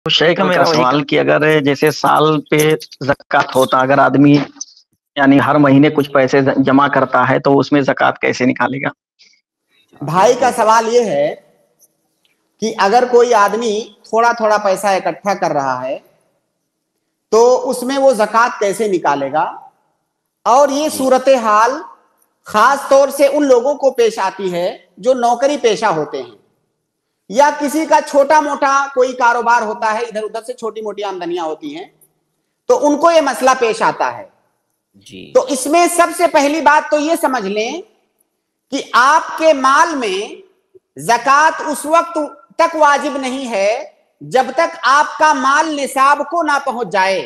तो शेख मेरा सवाल कि अगर जैसे साल पे ज़कात होता, अगर आदमी यानी हर महीने कुछ पैसे जमा करता है तो उसमें ज़कात कैसे निकालेगा? भाई का सवाल ये है कि अगर कोई आदमी थोड़ा थोड़ा पैसा इकट्ठा कर रहा है तो उसमें वो ज़कात कैसे निकालेगा। और ये सूरत हाल खास तौर से उन लोगों को पेश आती है जो नौकरी पेशा होते हैं या किसी का छोटा मोटा कोई कारोबार होता है, इधर उधर से छोटी मोटी आमदनियां होती हैं, तो उनको ये मसला पेश आता है जी। तो इसमें सबसे पहली बात तो ये समझ लें कि आपके माल में ज़कात उस वक्त तक वाजिब नहीं है जब तक आपका माल निसाब को ना पहुंच जाए,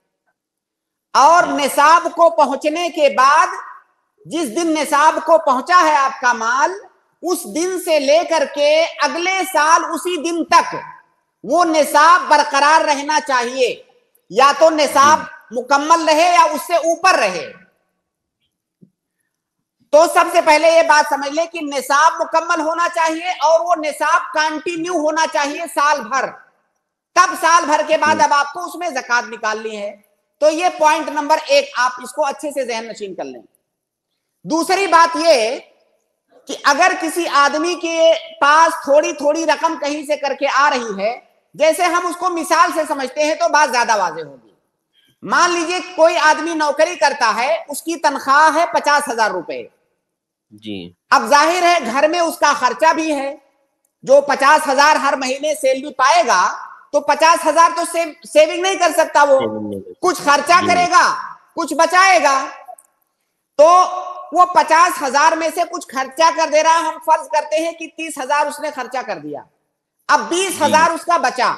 और निसाब को पहुंचने के बाद जिस दिन निसाब को पहुंचा है आपका माल, उस दिन से लेकर के अगले साल उसी दिन तक वो निसाब बरकरार रहना चाहिए, या तो निसाब मुकम्मल रहे या उससे ऊपर रहे। तो सबसे पहले ये बात समझ ले कि निसाब मुकम्मल होना चाहिए और वो निसाब कंटिन्यू होना चाहिए साल भर, तब साल भर के बाद अब आपको उसमें ज़कात निकालनी है। तो ये पॉइंट नंबर 1, आप इसको अच्छे से ज़हन नशीन कर लें। दूसरी बात ये कि अगर किसी आदमी के पास थोड़ी थोड़ी रकम कहीं से करके आ रही है, जैसे हम उसको मिसाल से समझते हैं तो बात ज्यादा वाज़ेह होगी। मान लीजिए कोई आदमी नौकरी करता है, उसकी तनख्वाह है 50,000 रुपए जी। अब जाहिर है घर में उसका खर्चा भी है, जो 50,000 हर महीने सैलरी पाएगा तो 50,000 तो सेविंग नहीं कर सकता, वो कुछ खर्चा करेगा कुछ बचाएगा। तो वो 50,000 में से कुछ खर्चा कर दे रहा है, हम फर्ज करते हैं कि 30,000 उसने खर्चा कर दिया, अब 20,000 उसका बचा,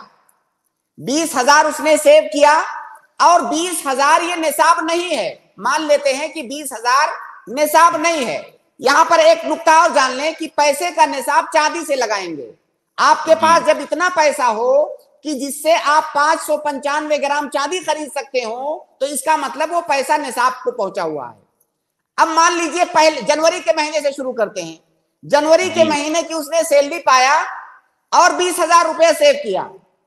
20,000 उसने सेव किया और 20,000 ये निसाब नहीं है, मान लेते हैं कि 20,000 निसाब नहीं है। यहां पर एक नुक्ता और जान लें कि पैसे का निसाब चांदी से लगाएंगे। आपके पास जब इतना पैसा हो कि जिससे आप 595 ग्राम चांदी खरीद सकते हो, तो इसका मतलब वो पैसा निसाब को पहुंचा हुआ है। अब मान लीजिए पहले जनवरी के महीने से शुरू करते हैं, जनवरी के महीने की उसने सैलरी पाया और 20,000 रुपए सेव किया।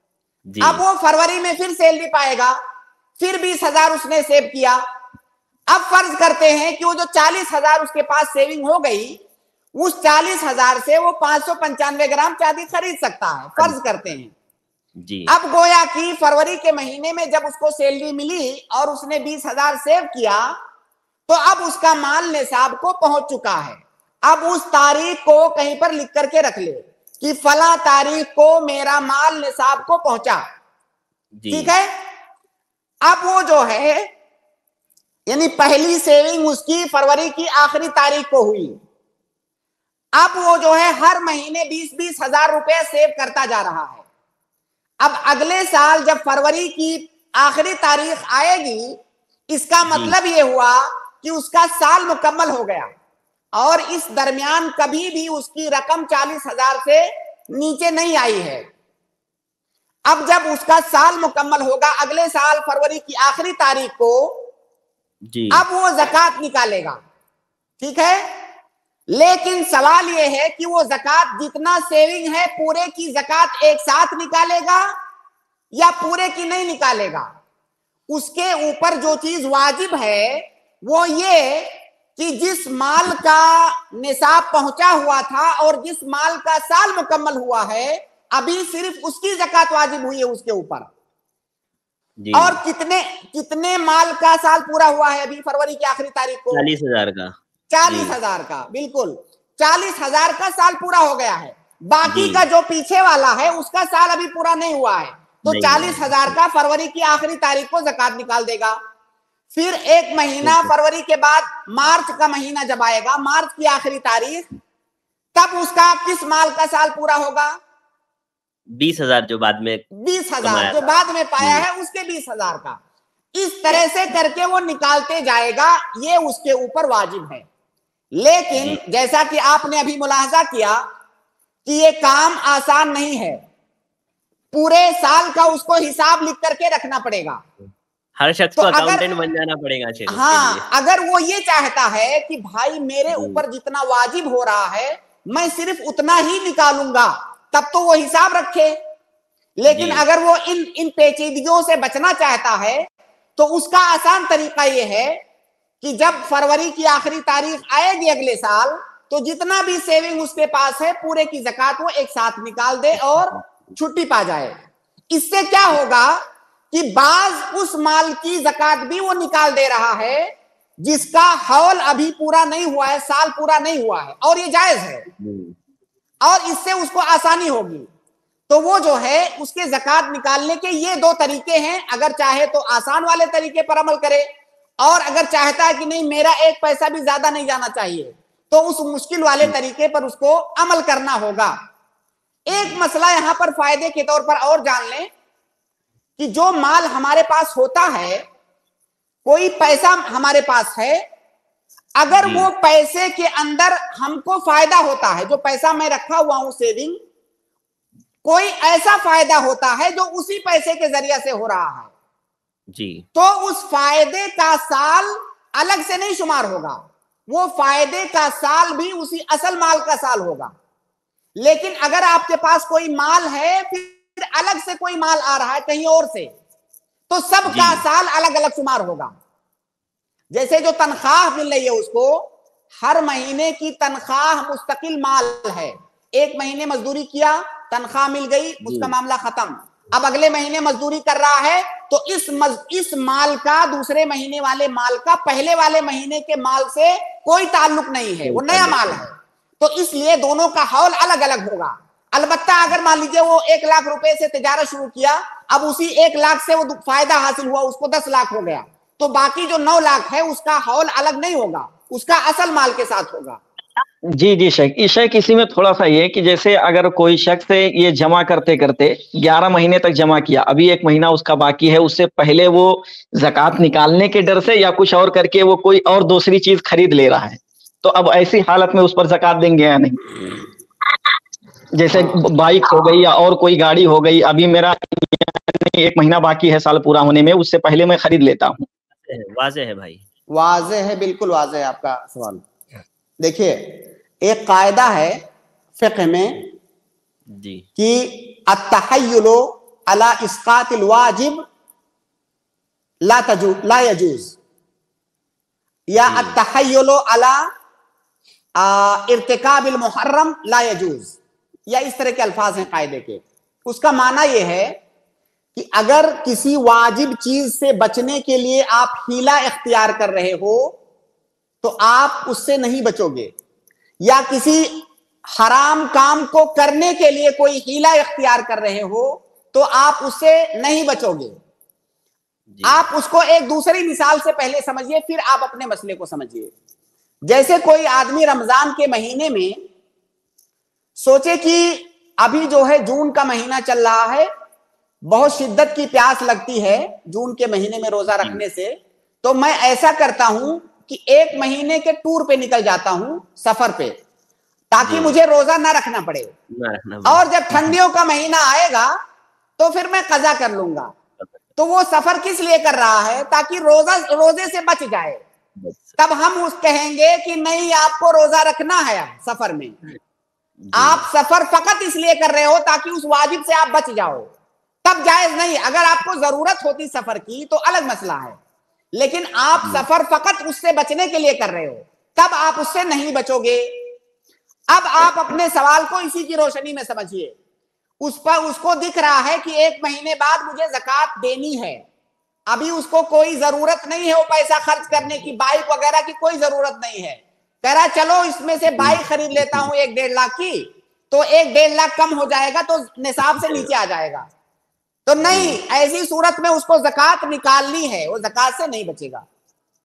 अब वो फरवरी में फिर सैलरी पाएगा, फिर 20,000 उसने सेव किया। अब फर्ज करते हैं कि वो जो 40,000 उसके पास सेविंग हो गई, उस 40,000 से वो 595 ग्राम चांदी खरीद सकता है, फर्ज करते हैं जी। अब गोया कि फरवरी के महीने में जब उसको सैलरी मिली और उसने 20,000 सेव किया, तो अब उसका माल निसाब को पहुंच चुका है। अब उस तारीख को कहीं पर लिख करके रख ले कि फला तारीख को मेरा माल निसाब को पहुंचा, ठीक है। अब वो जो है यानी पहली सेविंग उसकी फरवरी की आखिरी तारीख को हुई। अब वो जो है हर महीने 20-20 हजार रुपए सेव करता जा रहा है। अब अगले साल जब फरवरी की आखिरी तारीख आएगी, इसका मतलब ये हुआ कि उसका साल मुकम्मल हो गया और इस दरमियान कभी भी उसकी रकम 40,000 से नीचे नहीं आई है। अब जब उसका साल मुकम्मल होगा अगले साल फरवरी की आखिरी तारीख को जी, अब वो ज़कात निकालेगा, ठीक है। लेकिन सवाल ये है कि वो ज़कात जितना सेविंग है पूरे की ज़कात एक साथ निकालेगा या पूरे की नहीं निकालेगा। उसके ऊपर जो चीज वाजिब है वो ये कि जिस माल का निसाब पहुंचा हुआ था और जिस माल का साल मुकम्मल हुआ है, अभी सिर्फ उसकी ज़कात वाजिब हुई है उसके ऊपर। और कितने माल का साल पूरा हुआ है अभी फरवरी की आखिरी तारीख को? 40,000 का। 40,000 का, बिल्कुल 40,000 का साल पूरा हो गया है। बाकी का जो पीछे वाला है उसका साल अभी पूरा नहीं हुआ है, तो 40,000 का फरवरी की आखिरी तारीख को ज़कात निकाल देगा। फिर एक महीना फरवरी के बाद मार्च का महीना जब आएगा, मार्च की आखिरी तारीख, तब उसका किस माल का साल पूरा होगा? 20,000 जो बाद में 20,000 जो बाद में पाया है उसके 20,000 का। इस तरह से करके वो निकालते जाएगा, ये उसके ऊपर वाजिब है। लेकिन जैसा कि आपने अभी मुलाहजा किया कि ये काम आसान नहीं है, पूरे साल का उसको हिसाब लिख करके रखना पड़ेगा। हर शख्स को अकाउंटेंट बन जाना पड़ेगा। हाँ, अगर वो ये चाहता है कि भाई मेरे ऊपर जितना वाजिब हो रहा है मैं सिर्फ उतना ही निकालूंगा, तब तो वो हिसाब रखे। لیکن اگر وہ ان پیچیدگیوں سے بچنا چاہتا ہے تو اس کا آسان طریقہ یہ ہے کہ جب فروری کی آخری تاریخ آئے گی اگلے سال تو جتنا بھی سیونگ اس کے پاس ہے پورے کی زکات وہ ایک ساتھ نکال دے اور چھٹی پا جائے. اس سے کیا ہوگا کہ بعض اس مال کی زکات بھی وہ نکال دے رہا ہے جس کا حول ابھی پورا نہیں ہوا ہے, سال پورا نہیں ہوا ہے, اور یہ جائز ہے اور اس سے اس کو آسانی ہوگی. تو وہ جو ہے اس کے زکات نکالنے کے یہ دو طریقے ہیں. اگر چاہے تو آسان والے طریقے پر عمل کرے, اور اگر چاہتا ہے کہ نہیں میرا ایک پیسہ بھی زیادہ نہیں جانا چاہیے تو اس مشکل والے طریقے پر اس کو عمل کرنا ہوگا. ایک مسئلہ یہاں پر فائدے کے طور پر اور جان لیں کہ جو مال ہمارے پاس ہوتا ہے, کوئی پیسہ ہمارے پاس ہے, اگر وہ پیسے کے اندر ہم کو فائدہ ہوتا ہے, جو پیسہ میں رکھا ہوا ہوں سیونگ, کوئی ایسا فائدہ ہوتا ہے جو اسی پیسے کے ذریعے سے ہو رہا ہے جی, تو اس فائدے کا سال الگ سے نہیں شمار ہوگا, وہ فائدے کا سال بھی اسی اصل مال کا سال ہوگا. لیکن اگر آپ کے پاس کوئی مال ہے پھر الگ سے کوئی مال آ رہا ہے کہیں اور سے, تو سب کا سال الگ الگ شمار ہوگا. جیسے جو تنخواہ مل رہی ہے اس کو ہر مہینے کی تنخواہ مستقل مال ہے, ایک مہینے مزدوری کیا تنخواہ مل گئی, اس کا معاملہ ختم. اب اگلے مہینے مزدوری کر رہا ہے تو اس مال کا دوسرے مہینے والے مال کا پہلے والے مہینے کے مال سے کوئی تعلق نہیں ہے, وہ نیا مال ہے. تو اس لیے دونوں کا حول الگ الگ ہوگا. البتہ اگر مان لیجئے وہ 1 لاکھ روپے سے تجارت شروع کیا, اب اسی 1 لاکھ سے وہ فائدہ حاصل ہوا, اس کو 10 لاکھ ہو گیا, تو باقی جو 9 لاکھ ہے اس کا حول الگ نہیں ہوگا, اس کا اصل مال کے ساتھ ہوگا. جی شیخ, اسی میں تھوڑا سا یہ کہ جیسے اگر کوئی شخص یہ جمع کرتے کرتے 11 مہینے تک جمع کیا, ابھی 1 مہینہ اس کا باقی ہے, اس سے پہلے وہ زکات نکالنے کے ڈر سے یا کچھ اور کر کے وہ کوئی اور دوسری چیز خرید لے رہا ہے, تو اب ایسی حالت میں اس پر زکات دیں گے یا نہیں؟ جیسے بائک ہو گئی یا اور کوئی گاڑی ہو گئی, ابھی میرا 1 مہینہ باقی ہے سال پورا ہونے میں, اس سے پہلے میں خرید لیتا ہوں. واضح ہے بھائی, واضح ہے, بالکل واضح ہے آپ کا سوال. دیکھیے ایک قاعدہ ہے فقہ میں جی کہ التحیل علی اسقاط الواجب لا یجوز, یا التحیل علی ارتکاب المحرم لا یجوز, یا اس طرح کے الفاظ ہیں قاعدے کے. اس کا معنی یہ ہے کہ اگر کسی واجب چیز سے بچنے کے لیے آپ حیلہ اختیار کر رہے ہو تو آپ اس سے نہیں بچو گے, یا کسی حرام کام کو کرنے کے لیے کوئی حیلہ اختیار کر رہے ہو تو آپ اس سے نہیں بچو گے. آپ اس کو ایک دوسری مثال سے پہلے سمجھیے پھر آپ اپنے مسئلے کو سمجھیے. جیسے کوئی آدمی رمضان کے مہینے میں سوچے کہ ابھی جو ہے جون کا مہینہ چل رہا ہے, بہت شدت کی پیاس لگتی ہے جون کے مہینے میں روزہ رکھنے سے, تو میں ایسا کرتا ہوں کہ 1 مہینے کے ٹور پہ نکل جاتا ہوں, سفر پہ, تاکہ مجھے روزہ نہ رکھنا پڑے, اور جب ٹھنڈیوں کا مہینہ آئے گا تو پھر میں قضا کر لوں گا. تو وہ سفر کس لیے کر رہا ہے؟ تاکہ روزے سے بچ جائے. تب ہم اس کہیں گے کہ نہیں آپ کو روزہ رکھنا ہے سفر میں, آپ سفر فقط اس لیے کر رہے ہو تاکہ اس واجب سے آپ بچ جاؤ, تب جائز نہیں. اگر آپ کو ضرورت ہوتی سفر کی تو الگ مسئلہ ہے, لیکن آپ سفر فقط اس سے بچنے کے لیے کر رہے ہو, تب آپ اس سے نہیں بچو گے. اب آپ اپنے سوال کو اسی کی روشنی میں سمجھیے. اس کو دکھ رہا ہے کہ 1 مہینے بعد مجھے زکات دینی ہے, ابھی اس کو کوئی ضرورت نہیں ہے وہ پیسہ خرچ کرنے کی, بائک وغیرہ کی کوئی ضرورت نہیں ہے, کہہ رہا چلو اس میں سے بائک خرید لیتا ہوں 1-1.5 لاکھ کی, تو 1-1.5 لاکھ کم ہو جائے گا تو نصاب سے نیچے آ جائے گا. تو نہیں, ایسی صورت میں اس کو زکات نکالنی ہے, وہ زکات سے نہیں بچے گا.